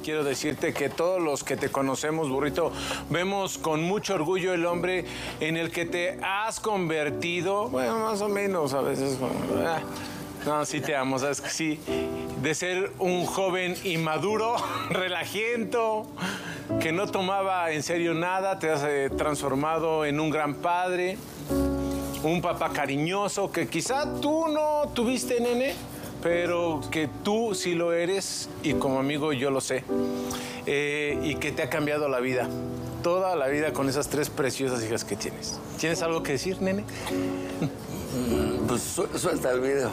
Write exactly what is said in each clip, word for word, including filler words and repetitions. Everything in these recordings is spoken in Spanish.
quiero decirte que todos los que te conocemos, burrito, vemos con mucho orgullo el hombre en el que te has convertido. Bueno, más o menos a veces. Ah, no, sí te amo, sabes que sí. De ser un joven inmaduro, relajiento, que no tomaba en serio nada, te has eh, transformado en un gran padre, un papá cariñoso, que quizá tú no tuviste, nene, pero que tú sí lo eres y como amigo yo lo sé. Eh, y que te ha cambiado la vida, toda la vida con esas tres preciosas hijas que tienes. ¿Tienes algo que decir, nene? Pues su suelta el video.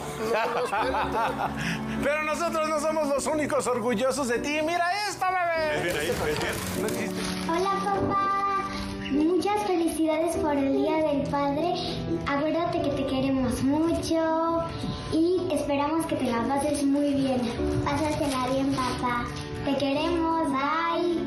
Pero nosotros no somos los únicos orgullosos de ti. ¡Mira esto, bebé! Hola, papá. Muchas felicidades por el Día del Padre. Acuérdate que te queremos mucho y esperamos que te la pases muy bien. Pásatela bien, papá. Te queremos. Bye.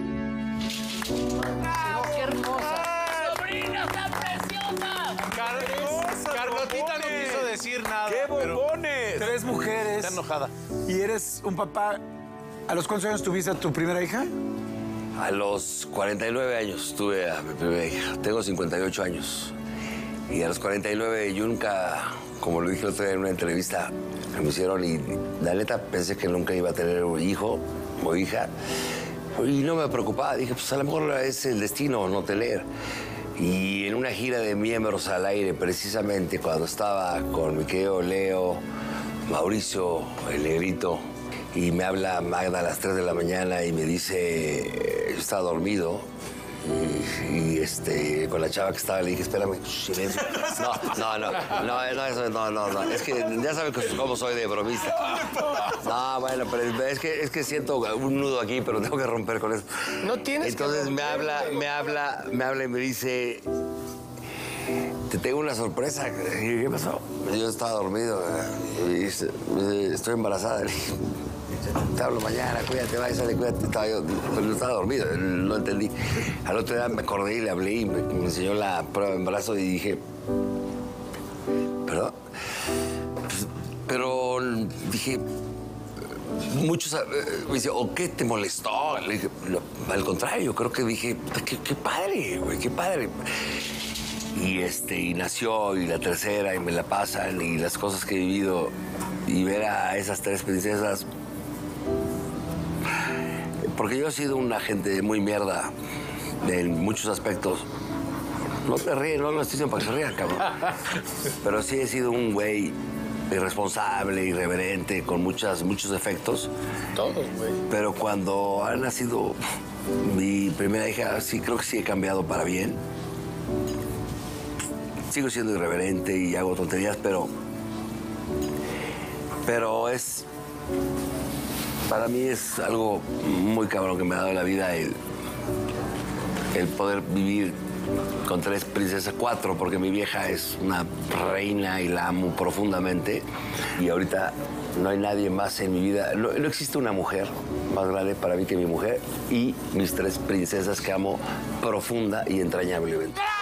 ¡Oh, qué hermosa! ¡Sobrina tan preciosa! Car Carlotita no quiso decir nada. ¡Qué bombones! Tres mujeres. Está enojada. ¿Y eres un papá? ¿A los cuántos años tuviste a tu primera hija? A los cuarenta y nueve años tuve a mi primera hija. Tengo cincuenta y ocho años. Y a los cuarenta y nueve yo nunca, como lo dije el otro día en una entrevista que me hicieron, y la neta pensé que nunca iba a tener un hijo o hija. Y no me preocupaba. Dije, pues a lo mejor es el destino no tener. Y en una gira de miembros al aire, precisamente cuando estaba con mi querido Leo, Mauricio, el negrito, y me habla Magda a las tres de la mañana y me dice, yo estaba dormido, y, y este, con la chava que estaba le dije, espérame, silencio. No, no, no, no, no, eso, no, no, no, es que ya saben cómo soy de bromista. No, bueno, pero es que, es que siento un nudo aquí, pero tengo que romper con eso. No tienes Entonces que me habla, me habla, me habla y me dice, te tengo una sorpresa. Y, ¿qué pasó? Yo estaba dormido y dice, estoy embarazada. Le dije, te hablo mañana, cuídate, vaya, sale, cuídate. Estaba yo, pero yo estaba dormido, no entendí. Al otro día me acordé y le hablé y me, me enseñó la prueba de embarazo y dije, ¿perdón? Pues, pero dije, muchos me dicen, ¿o qué te molestó? Le dije, no, al contrario, creo que dije, qué, qué padre, güey, qué padre. Y, este, y nació, y la tercera, y me la pasan, y las cosas que he vivido, y ver a esas tres princesas. Porque yo he sido una gente muy mierda en muchos aspectos. No te ríes, no lo estoy diciendo para que se rían, cabrón. Pero sí he sido un güey irresponsable, irreverente, con muchas, muchos defectos. Todos, güey. Pero cuando ha nacido mi primera hija, sí creo que sí he cambiado para bien. Sigo siendo irreverente y hago tonterías, pero... Pero es... Para mí es algo muy cabrón que me ha dado la vida el, el poder vivir con tres princesas, cuatro, porque mi vieja es una reina y la amo profundamente. Y ahorita no hay nadie más en mi vida. No, no existe una mujer más grande para mí que mi mujer y mis tres princesas que amo profunda y entrañablemente.